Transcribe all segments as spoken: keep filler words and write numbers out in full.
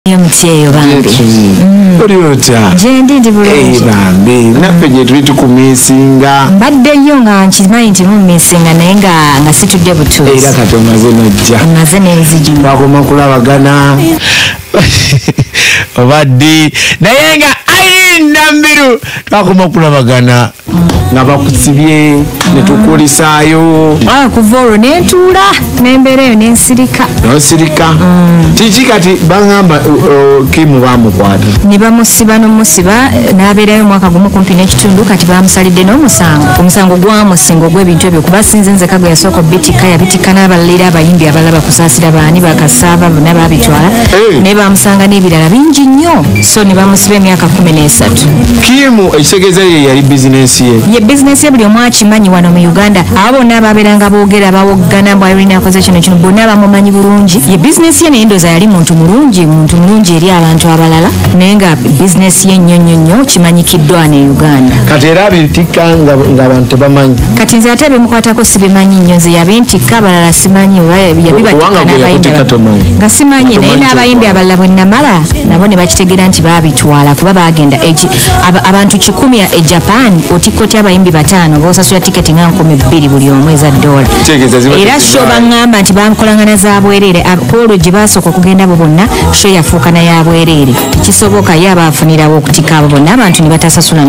Mcheyo bambi. Oriota. Jendi ndi bulungi. Eh bambi. Naffe gye tuli tukumisinga. Mbadde yo nga nkimanyi nti mumisinga naye nga nga situdde butuuzi. Era kati omaze n'ojja. Maze n'enzigi. Bakoma kulabagana. Obadde naye nga Irene Namubiru twakoma kulabagana nga bakusibye ne tukulisaayo. Ah, kuva olwo n'entuula n'embeera eyo n'ensirika. N'osirika. Kiki kati bangamba Kimu bamukwata. Ne bamusiba n'omusiba n'abeerayo omwaka gumu kumpi n'ekitundu kati bamusalidde n'omusango. Omusango gwamusinga ogw'ebintu ebyo kuba sinze nze kagwe yasooka obitika yabitika n'abalira abayimbi abalala bakusaasira baani bakasaaba bonna baabitwala. Naye bamusanga n'ebirala bingi nnyo. So ne bamusiba emyaka kumi n'esatu. Kimu ekitegeeza ye yali bizinensi ye. Ye bizinensi ye buli omu akimanyi wano mu Uganda. Abo bonna ababeeranga boogera bawoggana bwa Irene akoze kino kino bonna bamumanyi bulungi. Ye bizinensi ye naye ndooza yali muntu mulungi muntu mulungi eri abantu abalala naye nga bizinensi ye nnyo nnyo nnyo kimanyikiddwa ne Uganda. Kati era abitika ng'abantu tebamanyi. Kati nze ate bimukwatako sibimanyi nnyo nze yabintikka abalala simanyi yabibatikka n'abayimbi nga simanyi naye n'abayimbi abalala bwe namala nabo ne bakitegeera nti baabitwala kuba baagenda abantu kikumi e Japan otikko ty abayimbi bataano b'osasula tiketi nga nkumi bbiri buli omu eza ddoola era sho baŋŋamba nti bamukolangana za bwereere olwo gye baasooka okugenda abo bonna sho yafuuka naye bwereere tekisoboka ye abaafunirawo okutika abo bonna abantu ne batasasula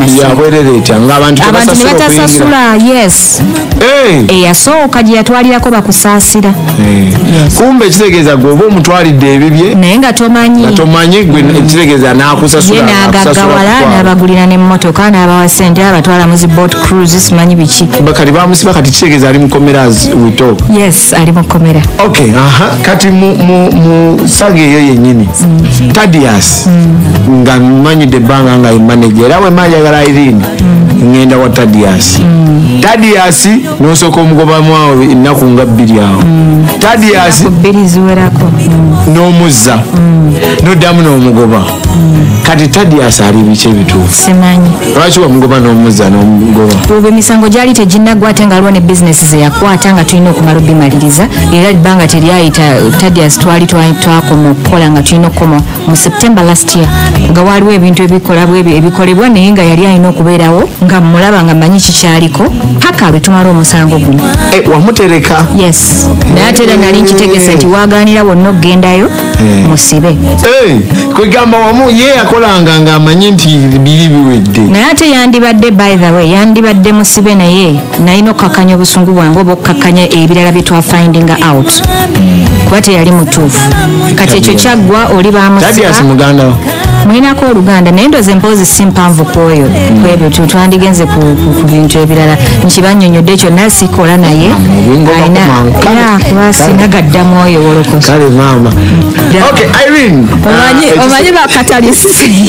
abantu ne batasasula yes eyasooka gye yatwalirako bakusaasira kumbe ekitegeeza gwe oba omutwalidde ebibye naye nga tomanyi tomanyi gwe ekitegeeza n'akusasula ye n'agaggawala n'abagulira n'emmotoka n'abawa ssente abatwala mu zi boat cruise simanyi biki kati bamusiba kati kitegeeza ali mu komera wito yes ali mu komera okay aha kati mu mu saga eyo yennyini Tadias nga mmanyidde ebbanga nga ye manager era bwe manjagala Irene ngenda wa Tadias Tadias n'osooka omugobamu awo ennaku nga bbiri awo Tadias bbiri ziwerako n'omuzza n'oddamu n'omugoba kati Tadias ali biki ebituufu simanyi lwaki wamugoba n'omuzza n'omugoba olwo emisango gyali teginnaggwa ate nga aliwo ne bizinesi ze yakwata nga tulina okumala obimaliriza era ebbanga teryayita Tadias twali twakoma okukola nga tulina okukoma mu September last year nga waliwo ebintu ebikolebwa naye nga yali alina okubeerawo nga mulaba nga mmanyi kikyaliko paka lwe tumala omusango guno wamutereka yes naye ate era nali nkitegese nti waagaanira wonna okugendayo musibe kwegamba wamu ye yakolanga ng'amanyi nti biri biwedde naye ate yandibadde by the way yandibadde musibe naye nalina okukakkanya obusungu bwange oba okukakkanya ebirala bye twafindinga out kuba teyali mutuufu kati ekyo kyaggwa oli bamusiba mulinako oluganda naye ndoze mpoozi si mpanvu kwoyo kwebyo twandigenze ku bintu ebirala nkibannyonnyodde kyonna sikola naye alina kuba sinagaddamu oyo wolokoso kale maama okay Irene omanyi bakatalisi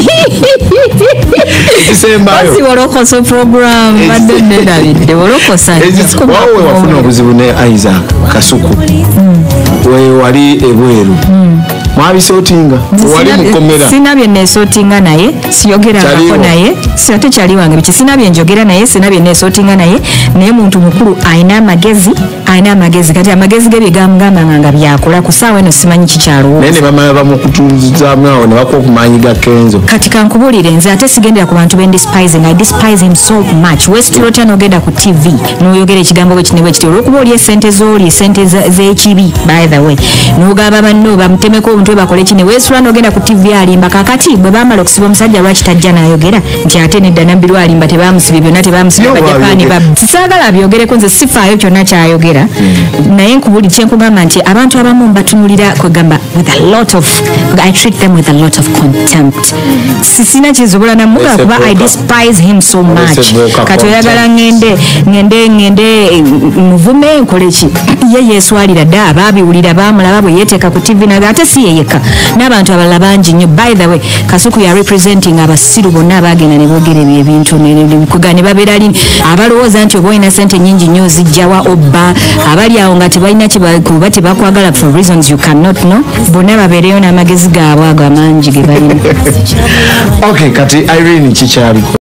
ekisembayo si wolokoso program badde nerabidde wolokosa wawe wafuna obuzibu ne Isaac Kasuku we wali ebweru mwabisootinga wali mukomera sinabye nesootinga naye siyogerangako naye ate kyali wange biki sinabye njogera naye sinabye nesootinga naye naye muntu mukulu alina amagezi alina amagezi kati amagezi ge byegamugambanga nga byakola ku ssaawa eno simanyi kikyaliwo naye ne bamala bamukutunzizaamu awo ne bakuwa okumaanyi ga Kenzo kati kankubuulire nze ate sigendera ku bantu bendespising I despise him so much wesitulotya n'ogenda ku T V n'oyogera ekigambo bwe kino bwe kiti olwokuba oli esente z'oli esente z'ekibi by the way n'ogamba banno bamutemeko omuntu bakole kino wesitula n'ogenda ku T V alimba kakati bwe bamala okusiba omusajja lwaki tajja n'ayogera nti ate nedda Namubiru alimba tebamusiba byonna tebamusiba bajapani sisaagala byogereko nze sifaayo kyonna kyayogera naye nkubuli kyenkugamba nti abantu abamu mbatunulira kwegamba with a lot of I treat them with a lot of contempt sisina kizubola namuga kuba I despise him so much kati oyagala ngende ngende ngende muvume nkole ki ye yeswalira dda abaabiwulira baamulaba bwe yeteeka ku T V naga ate si yeyeka n'abantu abalala bangi nnyo by the way Kasuku ya representing abasiru bonna abaagenda ne boogera ebintu ne babeera lini abalowooza nti oba olina ssente nnyingi nnyo zijjawa obba abali awo nga tebalina kuba tebakwagala for reasons you cannot know bonna babeereyo n'amagezi gaabwe ago amangi ge balina okay kati Irene kikyaliko